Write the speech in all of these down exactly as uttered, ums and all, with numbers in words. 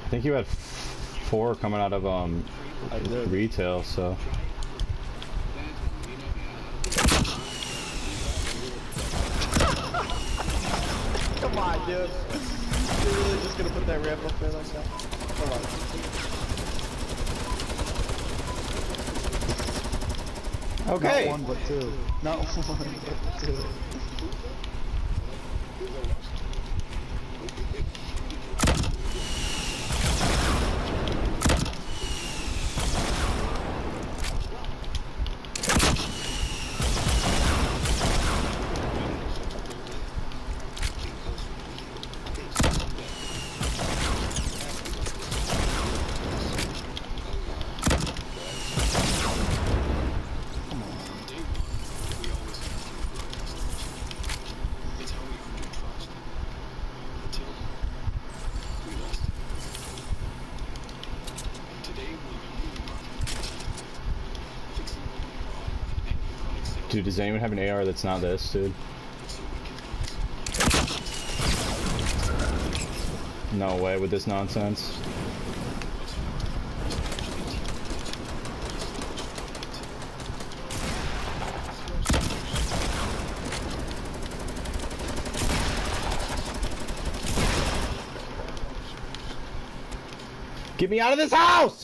think you had four coming out of um retail, so. Come on, dude. You're really just gonna put that ramp up there like that? Come on. Okay. Not one, but two. Not one, but two. Dude, does anyone have an A R that's not this, dude? No way with this nonsense. Get me out of this house!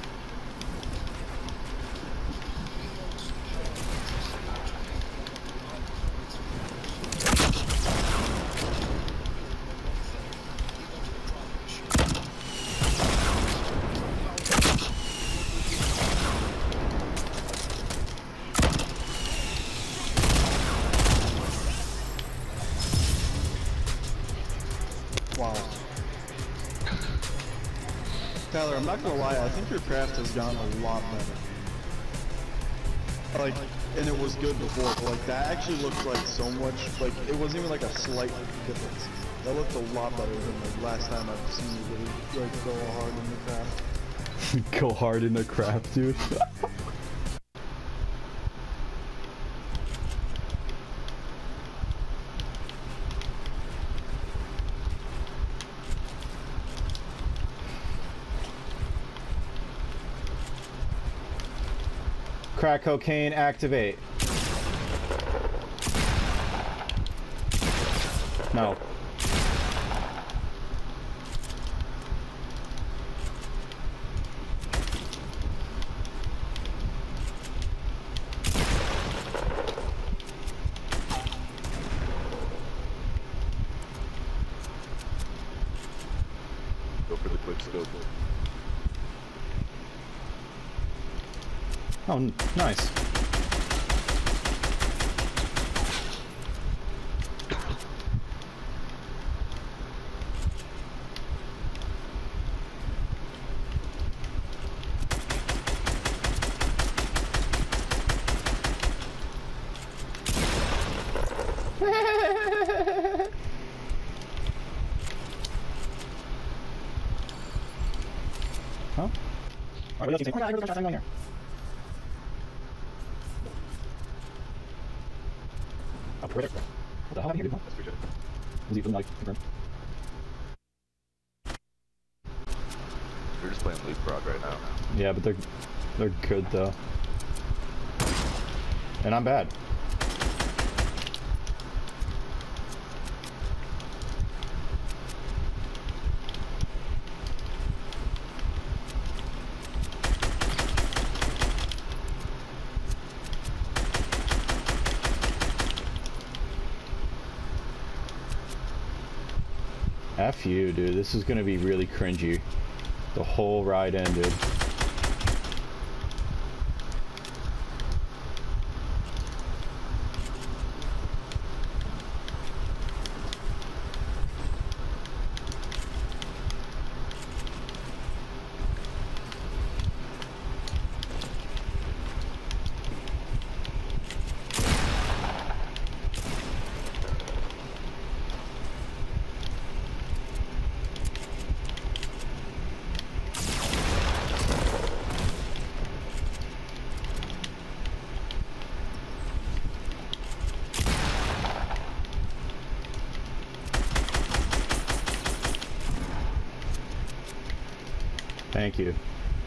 Wow. Tyler, I'm not gonna lie, I think your craft has gotten a lot better. Like, and it was good before, but like, that actually looks like so much, like, it wasn't even like a slight difference. That looked a lot better than the last time I've seen you really, like, go hard in the craft. Go hard in the craft, dude. Crack cocaine, activate. No. Go for the quick scope. Oh, nice. Huh? Alright, what else do you think? Oh my god, I heard the gunshots going here. Oh, right there. What the hell happened here, dude? That's pretty good. Was he from like confirmed? You're just playing leapfrog right now. Yeah, but they're they're good though. And I'm bad. F you, dude. This is gonna be really cringy. The whole ride ended. Thank you.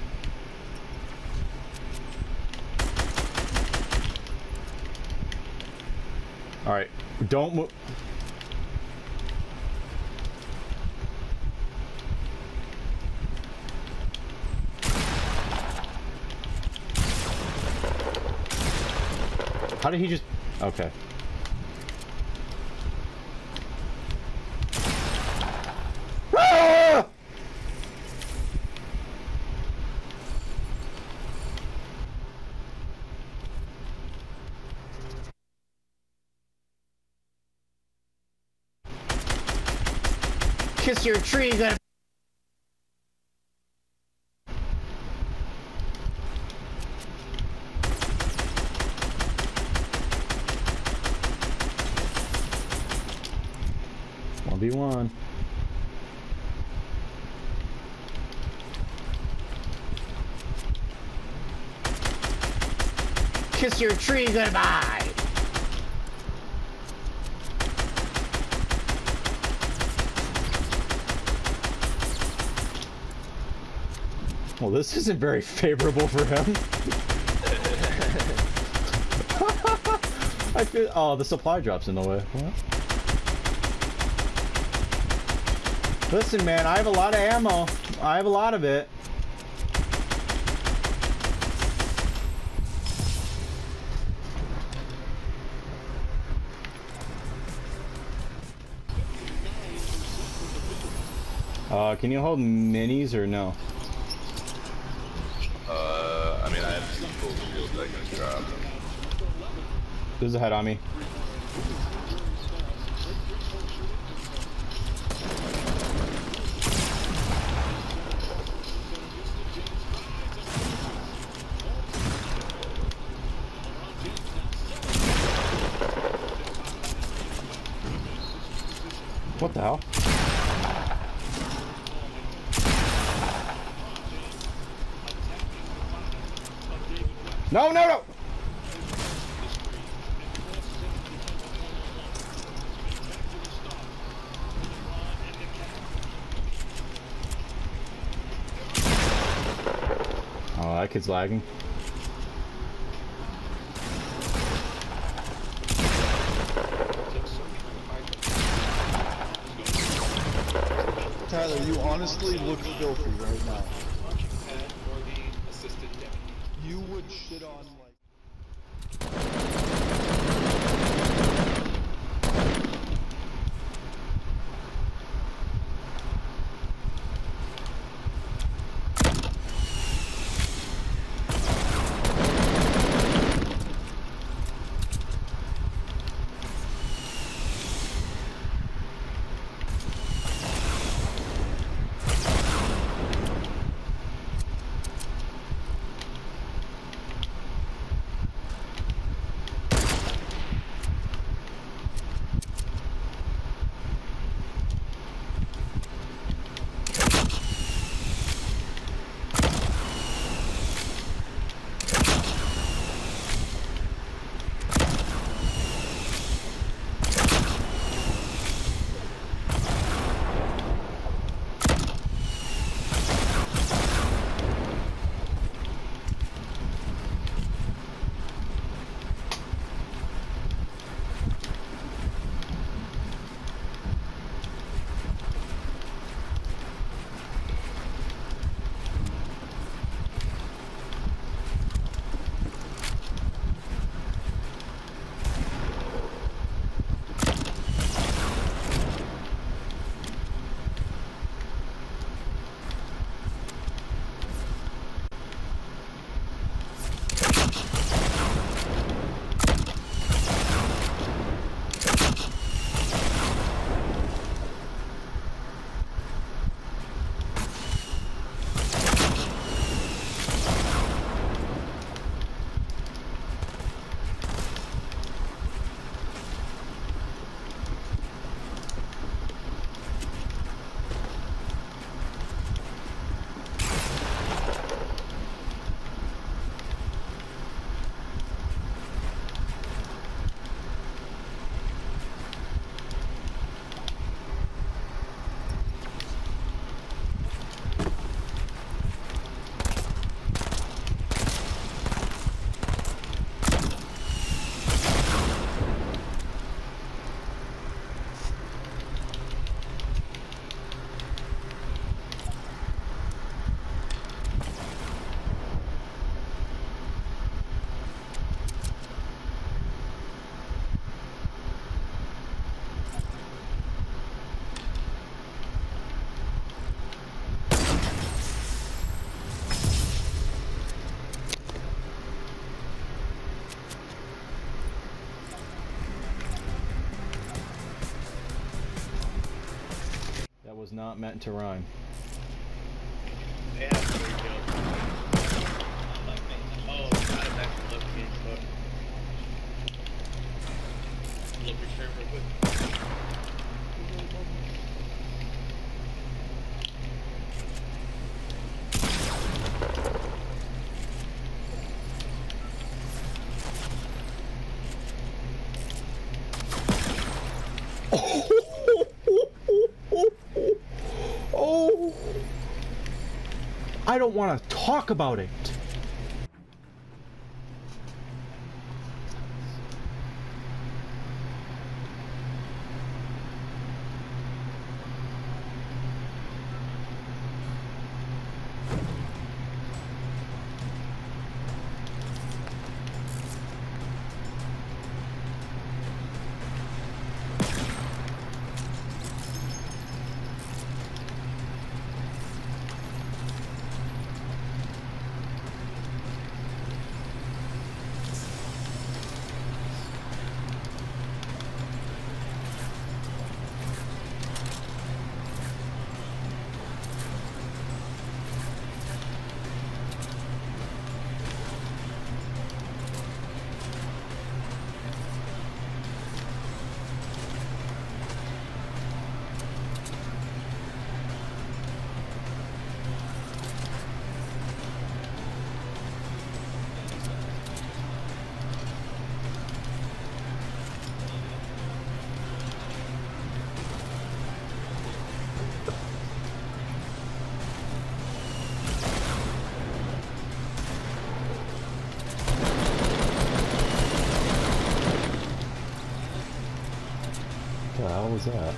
All right, don't move. How did he just... Okay. Ah! Kiss your tree, you gotta... one v one. Kiss your tree goodbye. Well, this isn't very favorable for him. I feel, oh, the supply drop's in the way. What? Listen, man, I have a lot of ammo. I have a lot of it. Uh, can you hold minis or no? Uh, I mean, I have two full shields I can drop. There's a head on me. What the hell? No, no, no! Oh, that kid's lagging. Tyler, you honestly look filthy right now. You would shit on like... not meant to rhyme. They have three kills. Like me. Oh, God, it's actually left me, but. Look, return real quick. Oh! I don't want to talk about it. What the hell was that?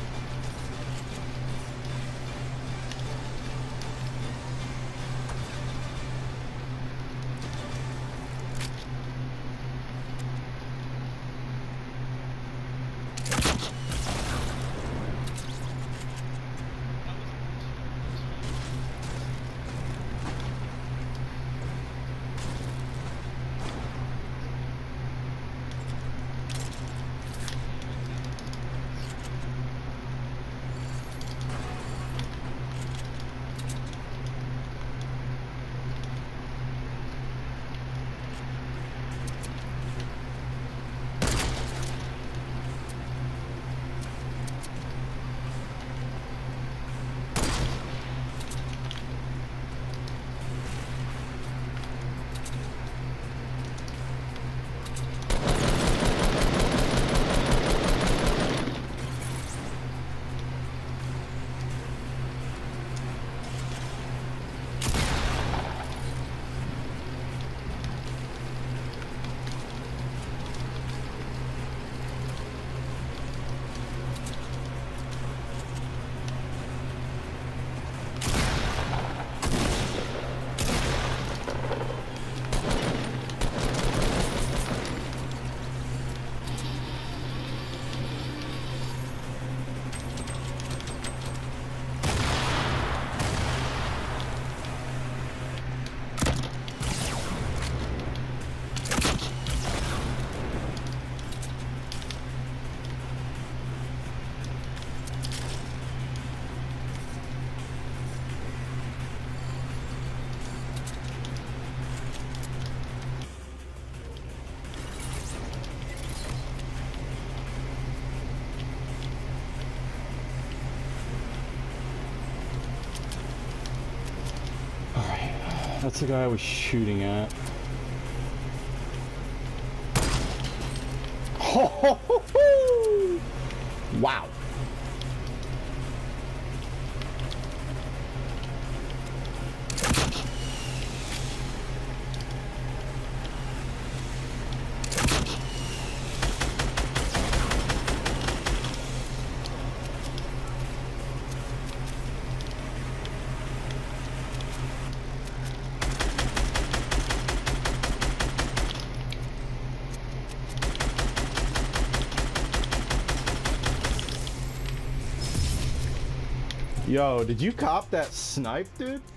That's the guy I was shooting at. Ho, ho, ho, ho. Wow. Yo, did you cop that snipe, dude?